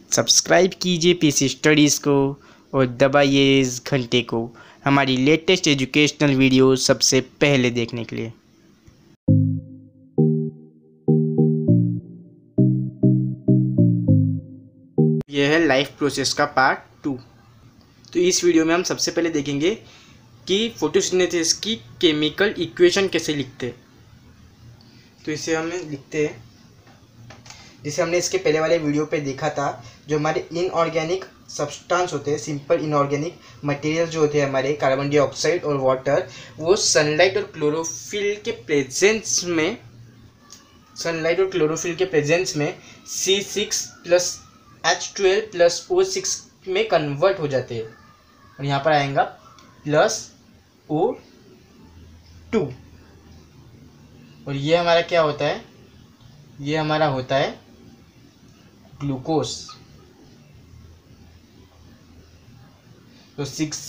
Subscribe कीजिए PC studies को और दबाइए इस घंटे को हमारी लेटेस्ट एजुकेशनल वीडियो सबसे पहले देखने के लिए। यह है लाइफ प्रोसेस का पार्ट 2। तो इस वीडियो में हम सबसे पहले देखेंगे कि फोटोसिंथेसिस की केमिकल इक्वेशन कैसे लिखते हैं। तो इसे हम लिखते हैं जिसे हमने इसके पहले वाले वीडियो पे देखा था। जो हमारे इनऑर्गेनिक सब्सटेंस होते हैं, सिंपल इनऑर्गेनिक मटेरियल जो होते हैं हमारे कार्बन डाइऑक्साइड और वाटर, वो सनलाइट और क्लोरोफिल के प्रेजेंस में C6+H12+O6 में कन्वर्ट हो जाते हैं और यहाँ पर आएगा +O2 और ये हमारा क्या होता है, ये हमारा होता है ग्लूकोज। तो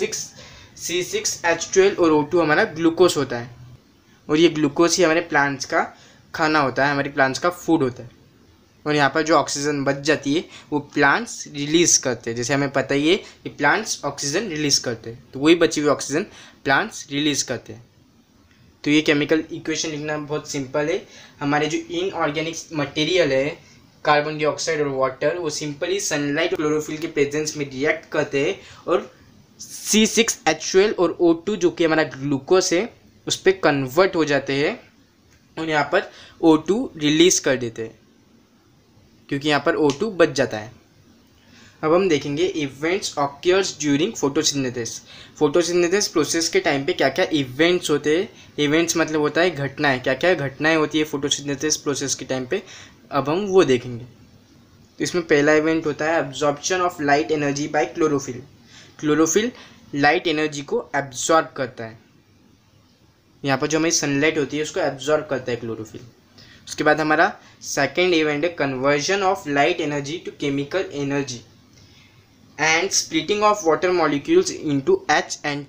C6H12 और O2 हमारा ग्लूकोज होता है और ये ग्लूकोज ही हमारे प्लांट्स का खाना होता है, हमारे प्लांट्स का फूड होता है। और यहाँ पर जो ऑक्सीजन बच जाती है वो प्लांट्स रिलीज करते हैं। जैसे हमें पता ही है कि प्लांट्स ऑक्सीजन रिलीज करते हैं, तो वही बची हुई ऑक्सीजन प्लांट्स रिलीज करते हैं। तो ये केमिकल इक्वेशन लिखना बहुत सिंपल है। हमारे जो इनऑर्गेनिक मटेरियल है कार्बन डाइऑक्साइड और वाटर, वो सिंपली सनलाइट और क्लोरोफिल के प्रेजेंस में रिएक्ट करते हैं और C6H12 और O2 जो कि हमारा ग्लूकोज है उस पर कन्वर्ट हो जाते हैं और यहाँ पर O2 रिलीज कर देते हैं क्योंकि यहाँ पर O2 बच जाता है। अब हम देखेंगे events occurs during photosynthesis. Photosynthesis process के टाइम पे क्या क्या इवेंट्स होते हैं। इवेंट्स मतलब होता है घटनाएं, क्या क्या घटनाएं होती है फोटोसिंथेसिस प्रोसेस के टाइम पे, अब हम वो देखेंगे। तो इसमें पहला इवेंट होता है absorption of light energy by chlorophyll. Chlorophyll light energy को एब्जॉर्ब करता है, यहाँ पर जो हमारी सनलाइट होती है उसको एब्जॉर्ब करता है क्लोरोफिल। उसके बाद हमारा सेकेंड इवेंट है conversion of light energy to chemical energy and splitting of water molecules into H and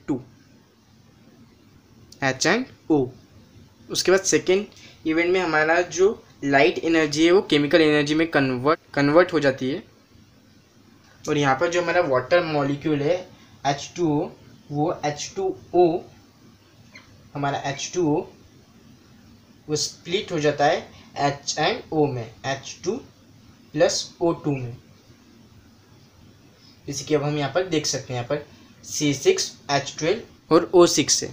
O। उसके बाद सेकेंड इवेंट में हमारा जो लाइट एनर्जी है वो केमिकल एनर्जी में कन्वर्ट हो जाती है और यहाँ पर जो हमारा वाटर मॉलिक्यूल है H2O, वो H2O हमारा H2O वो स्प्लिट हो जाता है H and O में, H2+O2 में। जैसे कि अब हम यहाँ पर देख सकते हैं, यहाँ पर C6H12 और O6 से।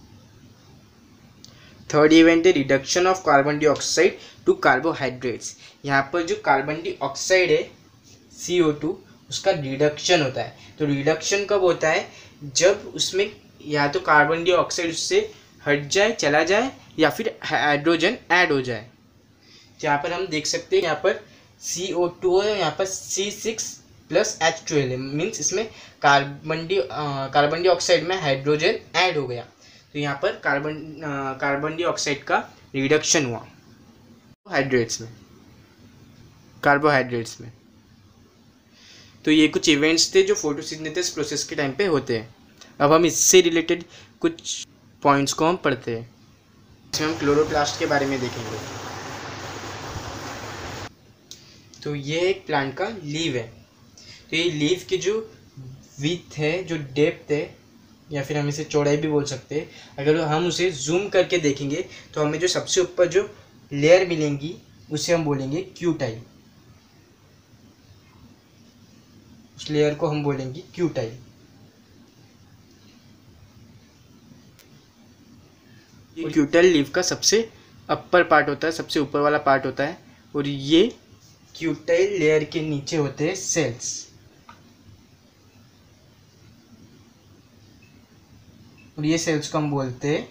थर्ड इवेंट है reduction of carbon dioxide to carbohydrates. यहाँ पर जो कार्बन डाइऑक्साइड है CO2 उसका रिडक्शन होता है। तो रिडक्शन कब होता है, जब उसमें या तो कार्बन डाइऑक्साइड उससे हट जाए, चला जाए, या फिर हाइड्रोजन ऐड हो जाए। यहाँ पर हम देख सकते हैं यहाँ पर CO2 है, यहाँ पर C6+H12 है, मीन्स इसमें कार्बन डाइऑक्साइड में हाइड्रोजन ऐड हो गया, तो यहाँ पर कार्बन डाइऑक्साइड का रिडक्शन हुआ कार्बोहाइड्रेट्स में। तो ये कुछ इवेंट्स थे जो फोटोसिंथेसिस प्रोसेस के टाइम पे होते हैं। अब हम इससे रिलेटेड कुछ पॉइंट्स को हम पढ़ते हैं। इसमें हम क्लोरोप्लास्ट के बारे में देखेंगे। तो ये एक प्लांट का लीव है। तो ये लीव की जो विड्थ है, जो डेप्थ है, या फिर हम इसे चौड़ाई भी बोल सकते हैं, अगर हम उसे जूम करके देखेंगे तो हमें जो सबसे ऊपर जो लेयर मिलेंगी उसे हम बोलेंगे क्यूटाइल। उस लेयर को हम बोलेंगे क्यूटाइल। ये क्यूटाइल लीव का सबसे अपर पार्ट होता है, सबसे ऊपर वाला पार्ट होता है और ये क्यूटाइल लेयर के नीचे होते हैं सेल्स। और ये सेल्स को हम बोलते हैं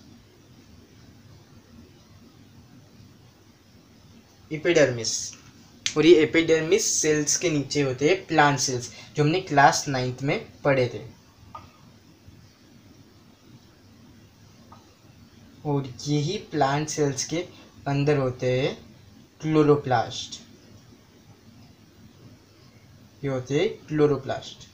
एपिडर्मिस। और ये एपिडर्मिस सेल्स के नीचे होते हैं प्लांट सेल्स, जो हमने क्लास 9th में पढ़े थे। और यही प्लांट सेल्स के अंदर होते हैं क्लोरोप्लास्ट। ये होते हैं क्लोरोप्लास्ट।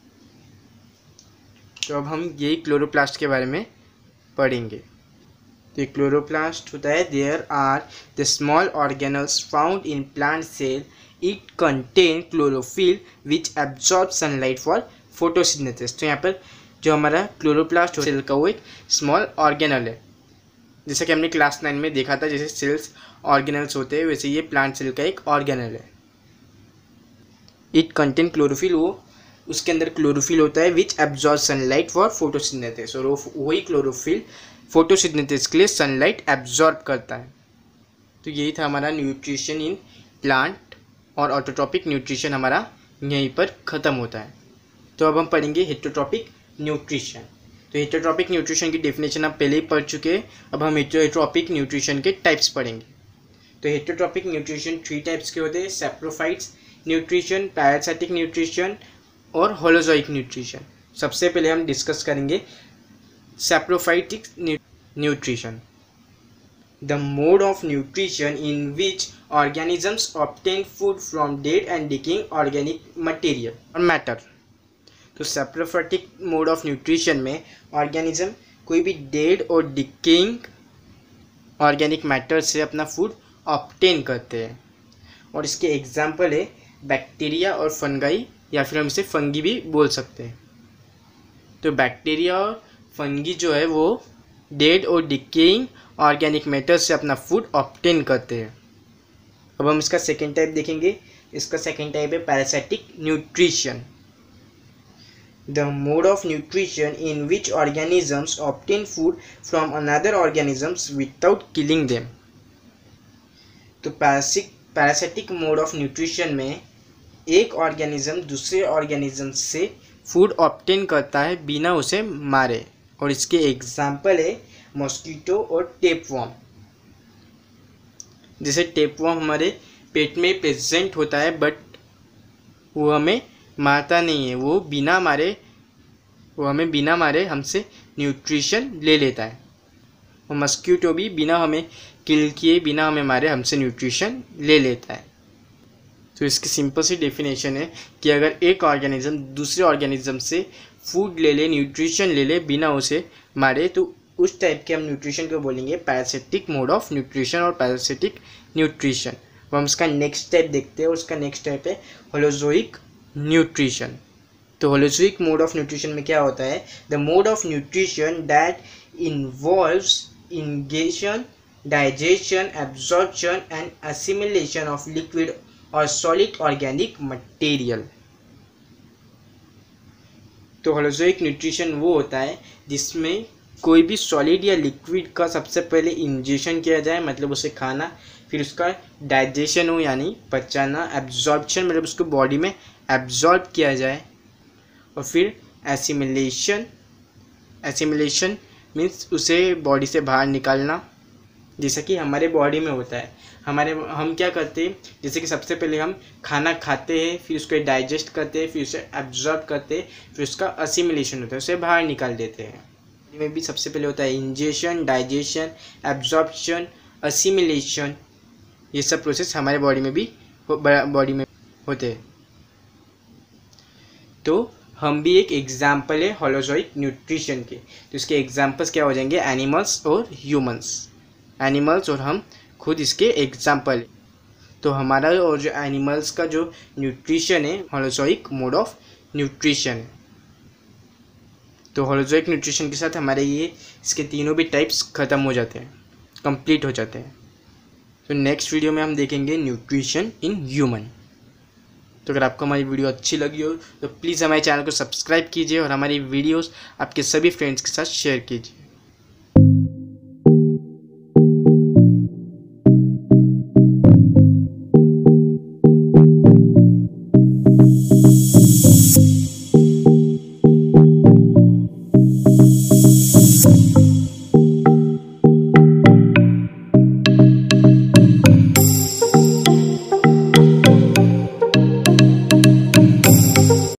तो अब हम यही क्लोरोप्लास्ट के बारे में पढ़ेंगे। तो ये क्लोरोप्लास्ट होता है, there are the small organelles found in plant cell, it contain chlorophyll which absorb sunlight for photosynthesis. तो यहाँ पर जो हमारा क्लोरोप्लास्ट सेल का वो एक स्मॉल ऑर्गेनल है, जैसा कि हमने क्लास 9 में देखा था, जैसे सेल्स ऑर्गेनल्स होते हैं वैसे ये प्लांट सेल का एक ऑर्गेनल है। इट कंटेन क्लोरोफिल, वो उसके अंदर क्लोरोफिल होता है which absorb sunlight for photosynthesis, और वही क्लोरोफिल फोटोसिंथेसिस के लिए सनलाइट एब्जॉर्ब करता है। तो यही था हमारा न्यूट्रिशन इन प्लांट, और ऑटोट्रॉपिक न्यूट्रिशन हमारा यहीं पर ख़त्म होता है। तो अब हम पढ़ेंगे हेटेरोट्रॉपिक न्यूट्रिशन। तो हेटेरोट्रॉपिक न्यूट्रिशन की डेफिनेशन आप पहले ही पढ़ चुके हैं, अब हम हेटेरोट्रॉपिक न्यूट्रिशन के टाइप्स पढ़ेंगे। तो हेटेरोट्रॉपिक न्यूट्रिशन 3 टाइप्स के होते हैं, सैप्रोफाइट्स न्यूट्रिशन, पैरासिटिक न्यूट्रिशन और होलोजोइक न्यूट्रिशन। सबसे पहले हम डिस्कस करेंगे saprophytic nutrition, the mode of nutrition in which organisms obtain food from dead and decaying organic material और मैटर। तो सैप्रोफाइटिक मोड ऑफ न्यूट्रिशन में ऑर्गेनिज्म कोई भी डेड और डिकेइंग ऑर्गेनिक मैटर से अपना फूड ऑब्टेन करते हैं, और इसके एग्जाम्पल है बैक्टीरिया और फंगाई, या फिर हम इसे फंगी भी बोल सकते हैं। तो बैक्टीरिया और फंगी जो है वो डेड और डिकेइंग ऑर्गेनिक मैटर से अपना फूड ऑब्टेन करते हैं। अब हम इसका सेकेंड टाइप देखेंगे। इसका सेकेंड टाइप है parasitic nutrition, the mode of nutrition in which organisms obtain food from another organisms without killing them. तो पैरासिटिक मोड ऑफ न्यूट्रिशन में एक ऑर्गेनिज्म दूसरे ऑर्गेनिज्म से फूड ऑब्टेन करता है बिना उसे मारे, और इसके एग्जाम्पल है मॉस्किटो और टेपवर्म। जैसे टेपवर्म हमारे पेट में प्रेजेंट होता है बट वो हमें मारता नहीं है, वो हमें बिना मारे हमसे न्यूट्रिशन ले लेता है। और मॉस्किटो भी बिना हमें किल किए, बिना हमें मारे हमसे न्यूट्रिशन ले लेता है। तो इसकी सिंपल सी डेफिनेशन है कि अगर एक ऑर्गेनिज्म दूसरे ऑर्गेनिज्म से फूड ले ले, न्यूट्रिशन ले ले बिना उसे मारे, तो उस टाइप के हम न्यूट्रिशन को बोलेंगे पैरासिटिक मोड ऑफ न्यूट्रिशन और पैरासिटिक न्यूट्रिशन। तो हम इसका नेक्स्ट टाइप देखते हैं, उसका नेक्स्ट टाइप है होलोजोइक न्यूट्रिशन। तो होलोजोइक मोड ऑफ न्यूट्रिशन में क्या होता है, the mode of nutrition that involves ingestion, digestion, absorption and assimilation of liquid और सॉलिड ऑर्गेनिक मटेरियल। तो होलोजोइक न्यूट्रिशन वो होता है जिसमें कोई भी सॉलिड या लिक्विड का सबसे पहले इंजेशन किया जाए, मतलब उसे खाना, फिर उसका डाइजेशन हो यानी पचाना, एब्जॉर्प्शन मतलब उसको बॉडी में एब्जॉर्ब किया जाए, और फिर एसिमिलेशन मीन्स उसे बॉडी से बाहर निकालना, जैसा कि हमारे बॉडी में होता है। हम क्या करते हैं, जैसे कि सबसे पहले हम खाना खाते हैं, फिर उसको डाइजेस्ट करते हैं, फिर उसे एब्जॉर्ब करते हैं, फिर उसका असिमिलेशन होता है, उसे बाहर निकाल देते हैं। में भी सबसे पहले होता है इंजेशन, डाइजेशन, एब्जॉर्प्शन, असिमिलेशन, ये सब प्रोसेस हमारे बॉडी में होते हैं। तो हम भी एक एग्जाम्पल है होलोजोइक न्यूट्रिशन के। तो इसके एग्जाम्पल्स क्या हो जाएंगे, एनिमल्स और ह्यूमंस। एनिमल्स और हम खुद इसके एग्जाम्पल। तो हमारा और जो एनिमल्स का जो न्यूट्रिशन है होलोजोइक मोड ऑफ न्यूट्रिशन है। तो होलोजोइक न्यूट्रिशन के साथ हमारे ये इसके तीनों भी टाइप्स ख़त्म हो जाते हैं, कंप्लीट हो जाते हैं। तो नेक्स्ट वीडियो में हम देखेंगे न्यूट्रिशन इन ह्यूमन। तो अगर आपको हमारी वीडियो अच्छी लगी हो तो प्लीज़ हमारे चैनल को सब्सक्राइब कीजिए और हमारी वीडियोस आपके सभी फ्रेंड्स के साथ शेयर कीजिए।